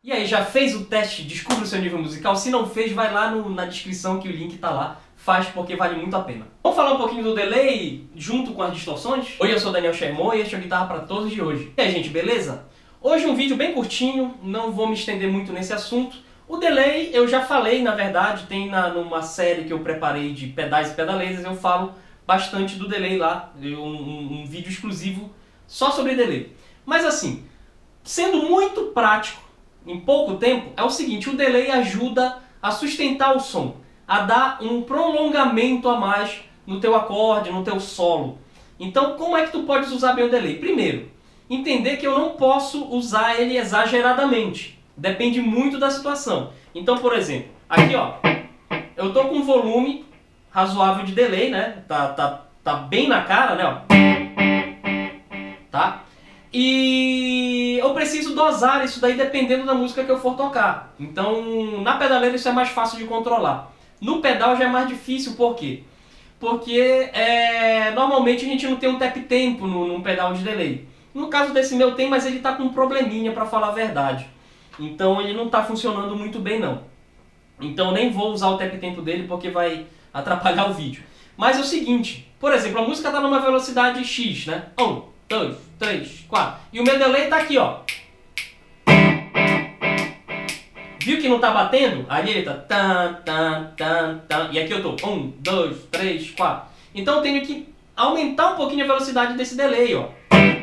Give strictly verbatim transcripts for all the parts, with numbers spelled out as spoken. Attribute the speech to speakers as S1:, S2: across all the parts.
S1: E aí, já fez o teste? Descubra o seu nível musical? Se não fez, vai lá no, na descrição que o link tá lá. Faz porque vale muito a pena. Vamos falar um pouquinho do delay junto com as distorções? Oi, eu sou o Daniel Sherman e este é o Guitarra para Todos de hoje. E aí, gente, beleza? Hoje um vídeo bem curtinho, não vou me estender muito nesse assunto. O delay, eu já falei, na verdade, tem na, numa série que eu preparei de pedais e pedaleiras, eu falo bastante do delay lá, um, um, um vídeo exclusivo só sobre delay. Mas assim, sendo muito prático, em pouco tempo, é o seguinte, o delay ajuda a sustentar o som, a dar um prolongamento a mais no teu acorde, no teu solo. Então, como é que tu podes usar bem o delay? Primeiro, entender que eu não posso usar ele exageradamente. Depende muito da situação. Então, por exemplo, aqui ó, eu tô com um volume razoável de delay, né? Tá, tá, tá bem na cara, né? Ó. Tá? E eu preciso dosar isso daí dependendo da música que eu for tocar. Então, na pedaleira isso é mais fácil de controlar. No pedal já é mais difícil, por quê? Porque é, normalmente a gente não tem um tap tempo no, num pedal de delay. No caso desse meu tem, mas ele está com um probleminha, para falar a verdade. Então ele não está funcionando muito bem não. Então eu nem vou usar o tap tempo dele porque vai atrapalhar o vídeo. Mas é o seguinte, por exemplo, a música está numa velocidade X, né? Um, dois, três, quatro. E o meu delay está aqui, ó. Viu que não está batendo? Ali ele está tan, tan, tan, tan. E aqui eu estou um, dois, três, quatro. Então eu tenho que aumentar um pouquinho a velocidade desse delay, ó.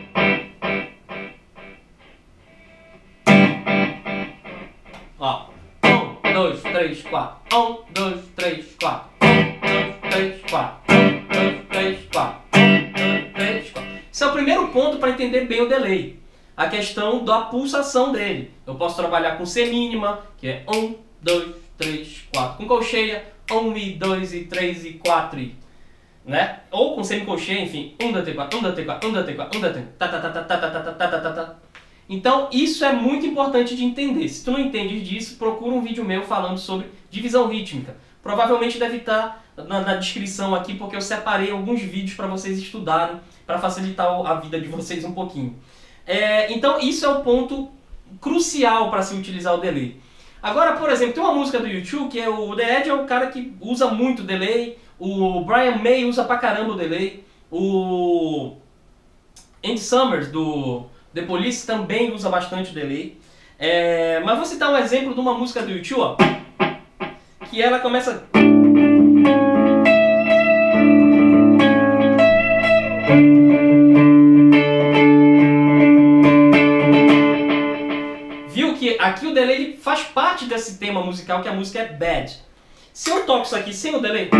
S1: Ó. Um, dois, três, quatro. Um, dois, três, quatro. Um, dois, três, quatro. Um, dois, três, quatro. Um, dois, três, quatro. Esse é o primeiro ponto para entender bem o delay. A questão da pulsação dele. Eu posso trabalhar com C mínima, que é um, dois, três, quatro. Com colcheia, um, e dois, e três, e quatro. Né? Ou com semicolcheia, enfim. um, dois, três, quatro, um, dois, três, quatro, um, dois, três, quatro, um, dois, três, quatro. Então, isso é muito importante de entender. Se tu não entendes disso, procura um vídeo meu falando sobre divisão rítmica. Provavelmente deve estar na, na descrição aqui, porque eu separei alguns vídeos para vocês estudarem, para facilitar a vida de vocês um pouquinho. É, então, isso é o ponto crucial para se utilizar o delay. Agora, por exemplo, tem uma música do YouTube que é o The Edge, é o cara que usa muito delay. O Brian May usa pra caramba o delay. O Andy Summers, do The Police, também usa bastante o delay. É, mas vou citar um exemplo de uma música do YouTube, ó, que ela começa... Viu que aqui o delay ele faz parte desse tema musical, que a música é Bad. Se eu toco isso aqui sem o delay...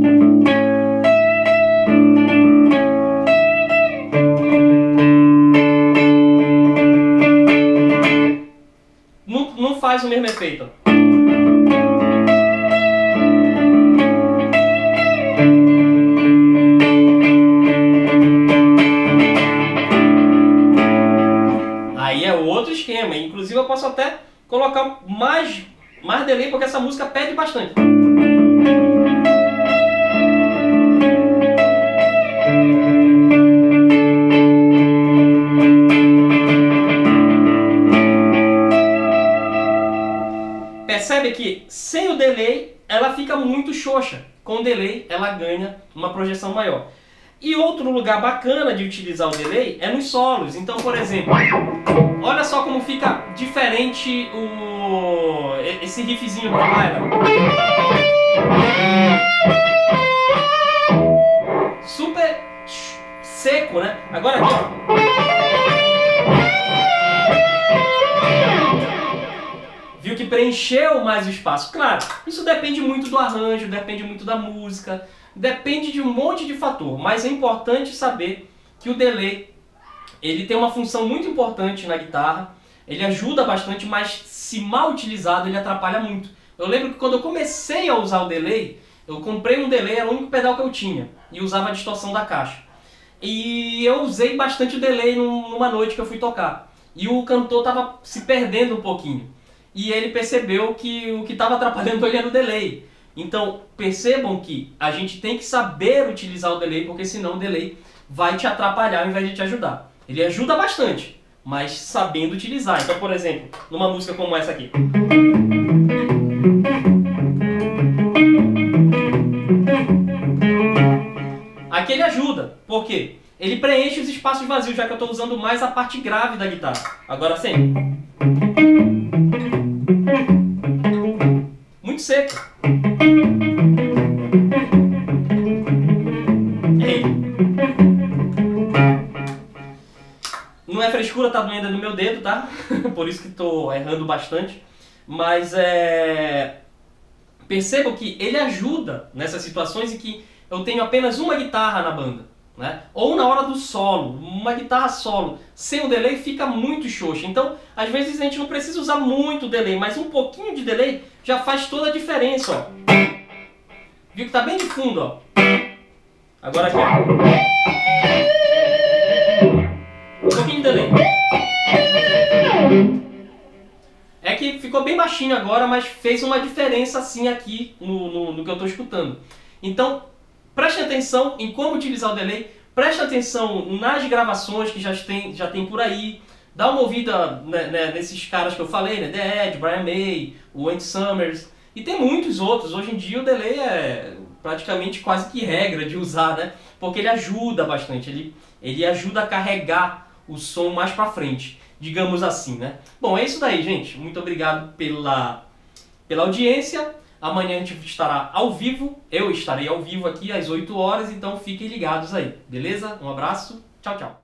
S1: Não, não faz o mesmo efeito. Aí é outro esquema. Inclusive eu posso até colocar mais, mais delay, porque essa música pede bastante. Percebe que sem o delay ela fica muito xoxa. Com o delay ela ganha uma projeção maior. E outro lugar bacana de utilizar o delay é nos solos. Então, por exemplo, olha só como fica diferente o... esse riffzinho do Lyra. Super seco, né? Agora aqui, ó. Viu que preencheu mais o espaço. Claro, isso depende muito do arranjo, depende muito da música, depende de um monte de fator, mas é importante saber que o delay ele tem uma função muito importante na guitarra, ele ajuda bastante, mas se mal utilizado ele atrapalha muito. Eu lembro que quando eu comecei a usar o delay, eu comprei um delay, era o único pedal que eu tinha, e usava a distorção da caixa. E eu usei bastante o delay numa noite que eu fui tocar, e o cantor estava se perdendo um pouquinho. E ele percebeu que o que estava atrapalhando ele era o delay. Então, percebam que a gente tem que saber utilizar o delay, porque senão o delay vai te atrapalhar ao invés de te ajudar. Ele ajuda bastante, mas sabendo utilizar. Então, por exemplo, numa música como essa aqui. Aqui ele ajuda, por quê? Ele preenche os espaços vazios, já que eu estou usando mais a parte grave da guitarra. Agora sim. Muito seco. Ei. Não é frescura, tá doendo no meu dedo, tá? Por isso que estou errando bastante. Mas é... percebam que ele ajuda nessas situações em que eu tenho apenas uma guitarra na banda. Né? Ou na hora do solo, uma guitarra solo, sem o delay fica muito xoxa. Então, às vezes a gente não precisa usar muito delay, mas um pouquinho de delay já faz toda a diferença, ó. Viu que tá bem de fundo, ó. Agora aqui, ó. Um pouquinho de delay. É que ficou bem baixinho agora, mas fez uma diferença assim aqui no, no, no que eu estou escutando. Então, preste atenção em como utilizar o delay, preste atenção nas gravações que já tem, já tem por aí, dá uma ouvida, né, né, nesses caras que eu falei, né, The Edge, Brian May, o Andy Summers, e tem muitos outros. Hoje em dia o delay é praticamente quase que regra de usar, né, porque ele ajuda bastante, ele, ele ajuda a carregar o som mais pra frente, digamos assim, né. Bom, é isso daí, gente. Muito obrigado pela, pela audiência. Amanhã a gente estará ao vivo, eu estarei ao vivo aqui às oito horas, então fiquem ligados aí, beleza? Um abraço, tchau, tchau.